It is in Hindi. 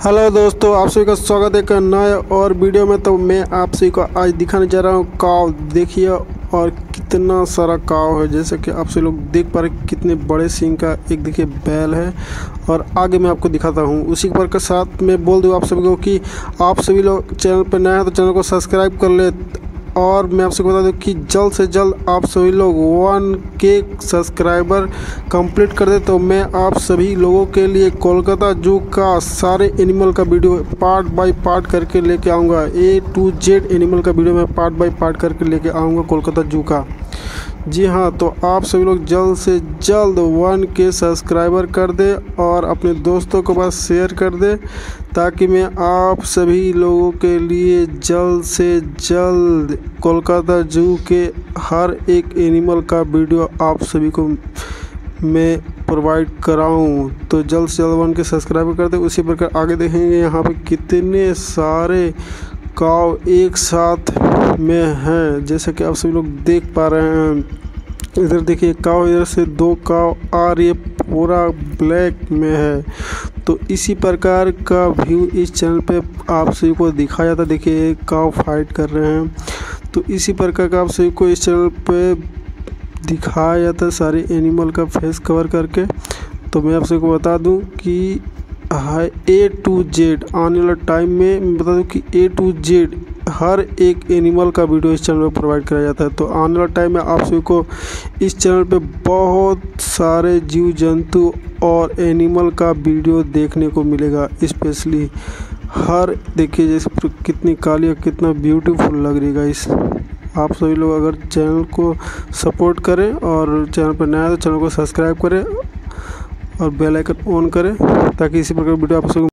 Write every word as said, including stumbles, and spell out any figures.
हेलो दोस्तों, आप सभी का स्वागत है एक नए और वीडियो में। तो मैं आप सभी को आज दिखाने जा रहा हूँ काव। देखिए और कितना सारा काव है, जैसे कि आप सभी लोग देख पा रहे हैं कितने बड़े सींग का एक देखिए बैल है। और आगे मैं आपको दिखाता हूँ। उसी पर के साथ मैं बोल दूँ आप सभी को कि आप सभी लोग चैनल पर नए हैं तो चैनल को सब्सक्राइब कर ले। और मैं आपसे बता दूं कि जल्द से जल्द आप सभी लोग वन के सब्सक्राइबर कंप्लीट कर दे तो मैं आप सभी लोगों के लिए कोलकाता जू का सारे एनिमल का वीडियो पार्ट बाय पार्ट करके लेके आऊँगा। ए टू जेड एनिमल का वीडियो मैं पार्ट बाय पार्ट करके लेके आऊँगा कोलकाता जू का। जी हाँ, तो आप सभी लोग जल्द से जल्द वन के सब्सक्राइबर कर दे और अपने दोस्तों को बस शेयर कर दे, ताकि मैं आप सभी लोगों के लिए जल्द से जल्द कोलकाता जू के हर एक एनिमल का वीडियो आप सभी को मैं प्रोवाइड कराऊं। तो जल्द से जल्द वन के सब्सक्राइबर कर दे। उसी प्रकार आगे देखेंगे यहाँ पे कितने सारे काव एक साथ में हैं, जैसे कि आप सभी लोग देख पा रहे हैं। इधर देखिए काव, इधर से दो काव और ये पूरा ब्लैक में है। तो इसी प्रकार का व्यू इस चैनल पे आप सभी को दिखाया था। देखिए एक काव फाइट कर रहे हैं। तो इसी प्रकार का आप सभी को इस चैनल पे दिखाया जाता है सारे एनिमल का फेस कवर करके। तो मैं आप सभी को बता दूं कि हाँ, ए टू जेड आने वाला टाइम में मैं बता दूं कि ए टू जेड हर एक एनिमल का वीडियो इस चैनल पर प्रोवाइड कराया जाता है। तो आने वाला टाइम में आप सभी को इस चैनल पे बहुत सारे जीव जंतु और एनिमल का वीडियो देखने को मिलेगा। स्पेशली हर देखिए जैसे कितनी काली और कितना ब्यूटीफुल लग रही है गाइस। आप सभी लोग अगर चैनल को सपोर्ट करें और चैनल पर नया है तो चैनल को सब्सक्राइब करें और बेल आइकन ऑन करें, ताकि इसी प्रकार वीडियो आप सभी